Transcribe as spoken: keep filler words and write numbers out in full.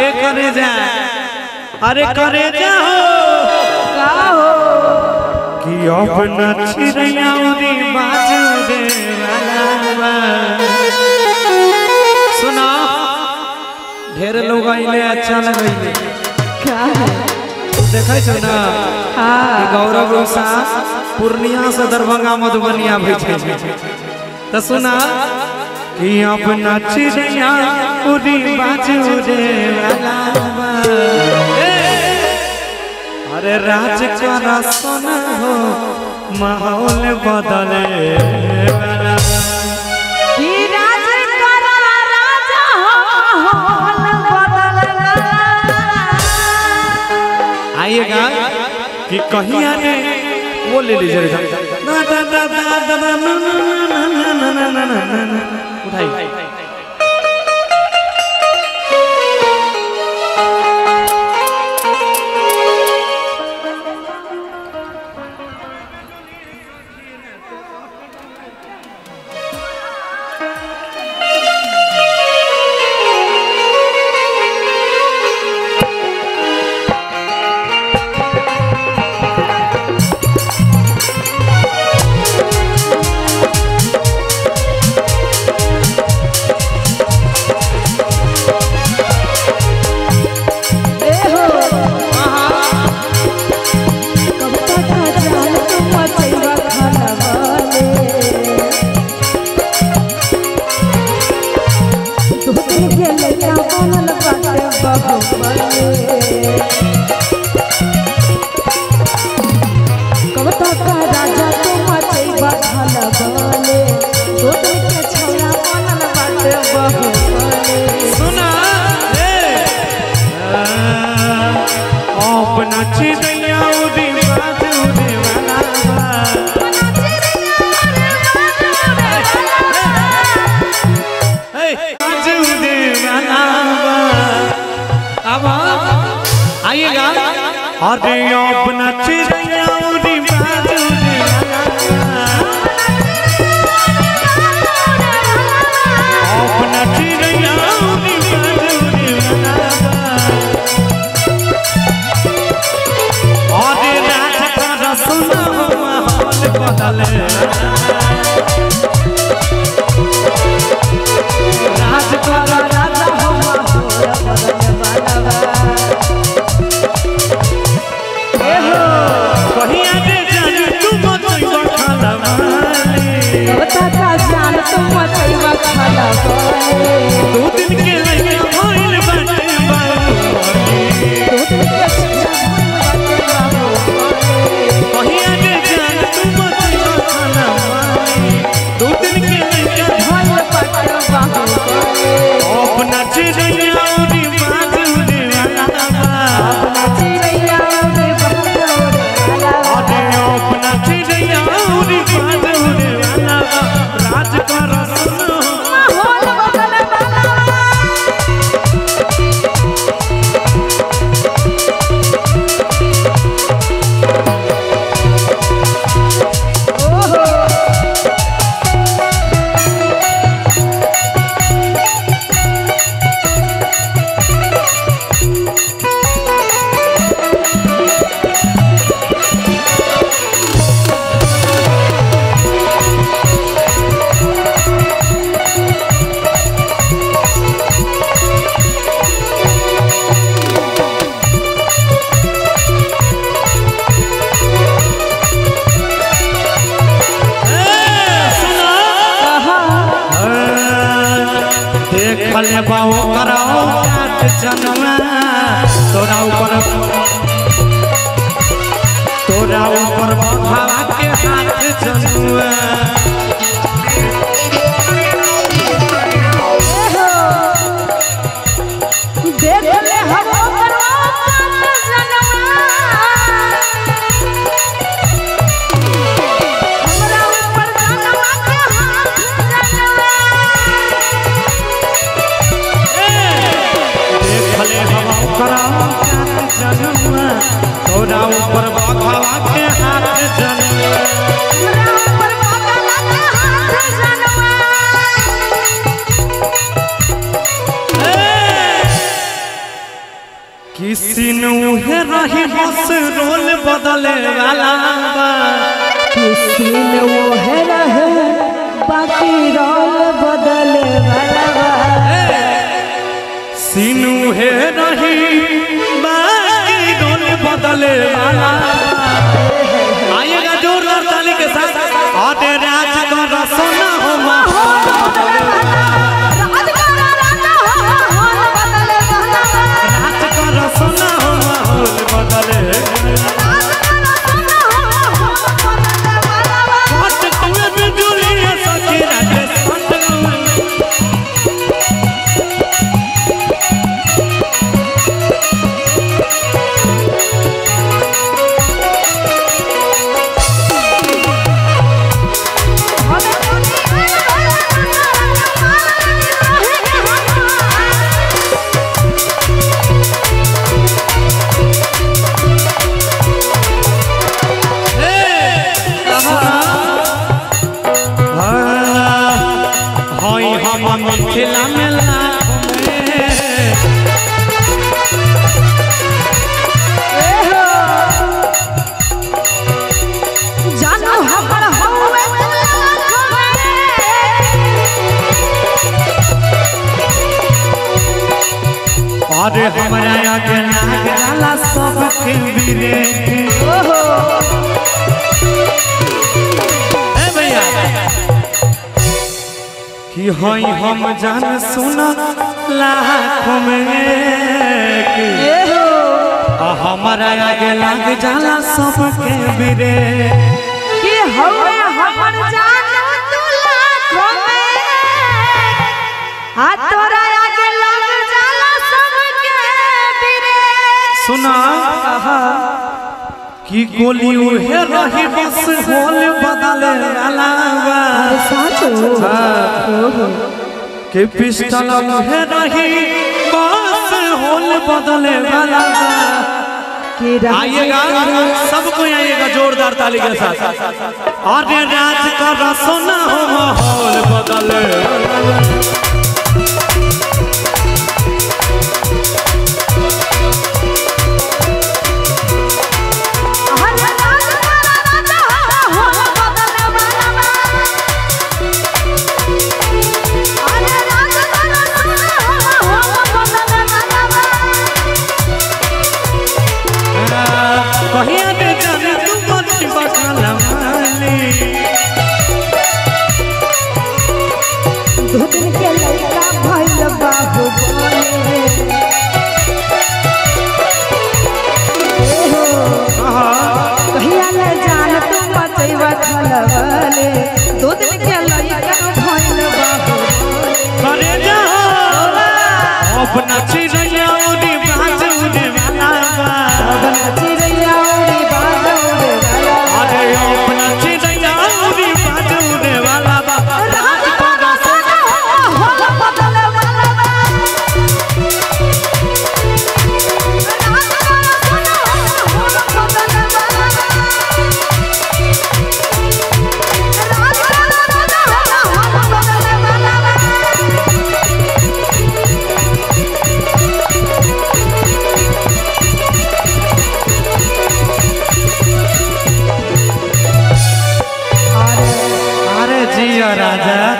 ए करे जा अरे करे जा हो का हो कि अपना चिड़िया उड़ी बाजू दे वाला सुना ढेर लोग आइले अच्छा लगइले क्या है देखै छ ना हां गौरव रोसा पूर्णिया से दरभंगा मधुबनिया भेजे त सुना कि अपना चिड़िया उड़ी बाजू दे वाला अरे राज का सोना हो माहौल बदले वाला कि राज का राजा हो माहौल बदले आइएगा कि कहीं आने वो ले लीजिए ना ना ना ना ना ना ना ना ना ना उठाइए आइएगा अरे अपना चिड़िया उड़ी बाजू दे अपना चिड़िया उड़ी बाजू दे अरे राज का सोना हो माहौल बदले राज का राजा हो माहौल बदले दो दिन के लइका भइल बाटे दो दिन के कहिया दे जान तू मत खाना दो दिन के लइका भइल बाटे अपना चिड़िया उड़ी बाजू दे वाला अपना चिड़िया उड़ी बाजू दे वाला अरे अपना चिड़िया उड़ी बाजू दे वाला राज का रसना भले बाओ कराओ काट जनवा तोरा ऊपर तोरा ऊपर भावा के हाथ जनवा देख ले हम करो काट जनवा हमरा ऊपर जनवा के हाथ जनवा भले हवा कराओ काट जनवा तोरा ऊपर भावा के हाथ जनवा हमरा ऊपर भावा के हाथ जनवा किसी है रही बस रोल बदले वाला किसी ने वो है रहे बाकी रोल बदले वाला सीनू है रही बाकी रोल बदले वाला। आइएगा जोरदार ताली के साथ। आते राज का रसोना हो माहौल बदले वाला। राज का रसोना हो माहौल बदले मिथिला में जानो हमर होवे अरे हमारा आगे नाग डाला सबके बिरे। ए भैया कि हई हम जान सुना लाखों में हमारा आगे लाग जाला सबके बिरे। कि हवे हमर जान तू लाखों में आ तोरा आगे लाग जाला सबके बिरे। सुना कि गोली उहे रही बस होल बदले वाला के पिस्टल उहे रही बस होल बदले वाला। आइएगा सबको आइएगा जोरदार ताली के साथ। अरे राज का रसोना हो माहौल बदले कहिया दे जाने तू बच्ची बखाला माली। दो दिन के लड़का भइल बाबू बोले कहिया ले जान तू मचैवा खलवले। दो दिन के लड़का भइल बाबू करे जा अपना चिड़िया उड़ी बाज उड़े वाला अपना चिड़िया उड़ी बाज उड़े वाला। अरे अपना चिड़िया उड़ी बाज उड़े वाला बा। राज का रसोना हो बदले वाला बा। राज का रसोना हो बदले वाला बा। राज का रसोना हो बदले वाला बा। अरे जिया राजा